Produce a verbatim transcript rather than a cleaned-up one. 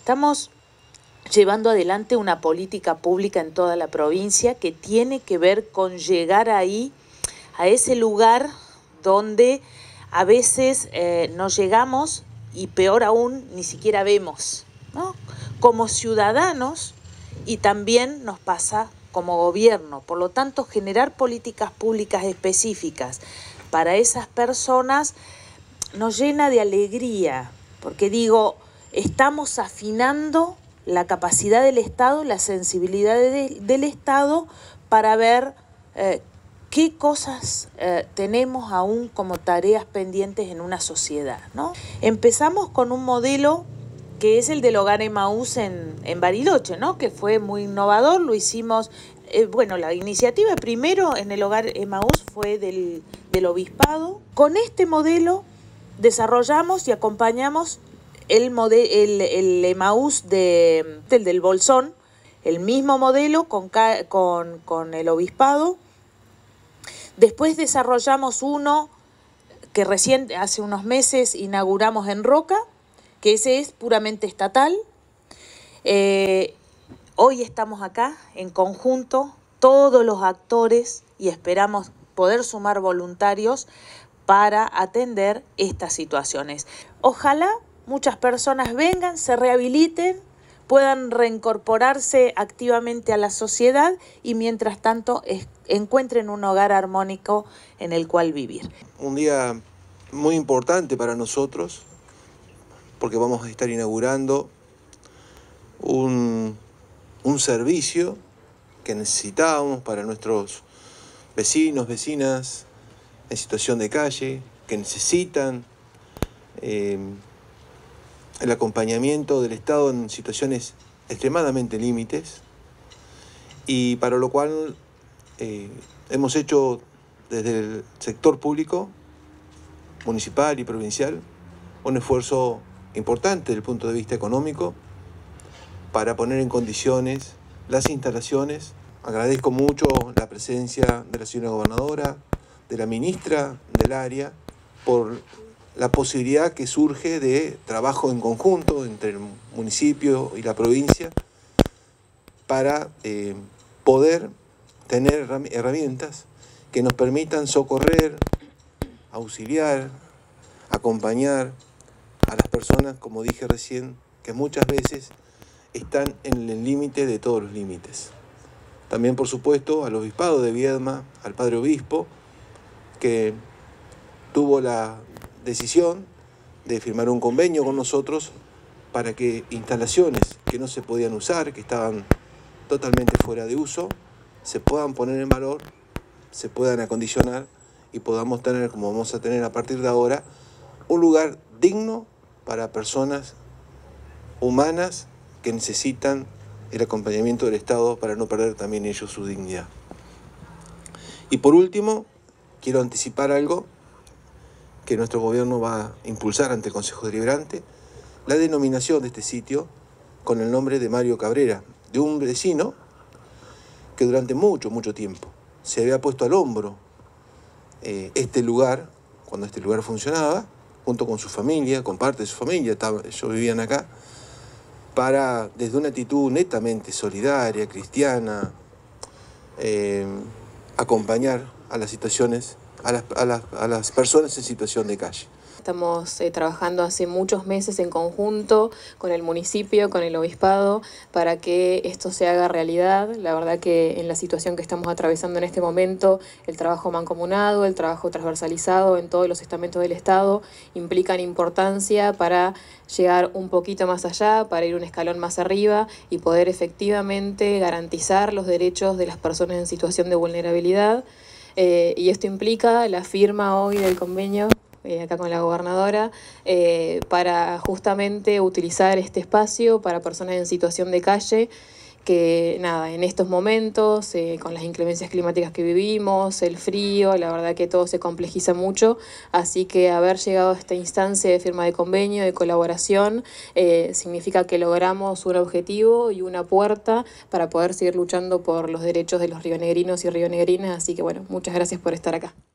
Estamos llevando adelante una política pública en toda la provincia que tiene que ver con llegar ahí, a ese lugar donde a veces eh, no llegamos y peor aún, ni siquiera vemos, ¿no? Como ciudadanos, y también nos pasa como gobierno. Por lo tanto, generar políticas públicas específicas para esas personas nos llena de alegría, porque digo, estamos afinando la capacidad del Estado, la sensibilidad de, del Estado para ver eh, qué cosas eh, tenemos aún como tareas pendientes en una sociedad, ¿no? Empezamos con un modelo que es el del Hogar Emaús en, en Bariloche, ¿no? Que fue muy innovador, lo hicimos, eh, bueno, la iniciativa primero en el Hogar Emaús fue del, del Obispado. Con este modelo desarrollamos y acompañamos el, model, el, el Emaús de, del, del Bolsón, el mismo modelo con, con, con el Obispado. Después desarrollamos uno que recién hace unos meses inauguramos en Roca, que ese es puramente estatal. Eh, hoy estamos acá en conjunto, todos los actores, y esperamos poder sumar voluntarios para atender estas situaciones. Ojalá muchas personas vengan, se rehabiliten, puedan reincorporarse activamente a la sociedad y mientras tanto es, encuentren un hogar armónico en el cual vivir. Un día muy importante para nosotros, porque vamos a estar inaugurando un, un servicio que necesitábamos para nuestros vecinos, vecinas en situación de calle, que necesitan eh, el acompañamiento del Estado en situaciones extremadamente límites, y para lo cual eh, hemos hecho desde el sector público, municipal y provincial, un esfuerzo importante desde el punto de vista económico para poner en condiciones las instalaciones. Agradezco mucho la presencia de la señora gobernadora, de la ministra del área, por la posibilidad que surge de trabajo en conjunto entre el municipio y la provincia para eh, poder tener herramientas que nos permitan socorrer, auxiliar, acompañar a las personas, como dije recién, que muchas veces están en el límite de todos los límites. También, por supuesto, al Obispado de Viedma, al Padre Obispo, que tuvo la decisión de firmar un convenio con nosotros para que instalaciones que no se podían usar, que estaban totalmente fuera de uso, se puedan poner en valor, se puedan acondicionar y podamos tener, como vamos a tener a partir de ahora, un lugar digno para personas humanas que necesitan el acompañamiento del Estado para no perder también ellos su dignidad. Y por último, quiero anticipar algo que nuestro gobierno va a impulsar ante el Consejo Deliberante, la denominación de este sitio con el nombre de Mario Cabrera, de un vecino que durante mucho, mucho tiempo se había puesto al hombro eh, este lugar, cuando este lugar funcionaba, junto con su familia, con parte de su familia, ellos vivían acá, para, desde una actitud netamente solidaria, cristiana, eh, acompañar a las situaciones, a las, a, las, a las personas en situación de calle. Estamos eh, trabajando hace muchos meses en conjunto con el municipio, con el obispado, para que esto se haga realidad. La verdad que en la situación que estamos atravesando en este momento, el trabajo mancomunado, el trabajo transversalizado en todos los estamentos del Estado implican importancia para llegar un poquito más allá, para ir un escalón más arriba y poder efectivamente garantizar los derechos de las personas en situación de vulnerabilidad. Eh, y esto implica la firma hoy del convenio Eh, acá con la gobernadora, eh, para justamente utilizar este espacio para personas en situación de calle que, nada, en estos momentos, eh, con las inclemencias climáticas que vivimos, el frío, la verdad que todo se complejiza mucho, así que haber llegado a esta instancia de firma de convenio, de colaboración, eh, significa que logramos un objetivo y una puerta para poder seguir luchando por los derechos de los rionegrinos y rionegrinas, así que bueno, muchas gracias por estar acá.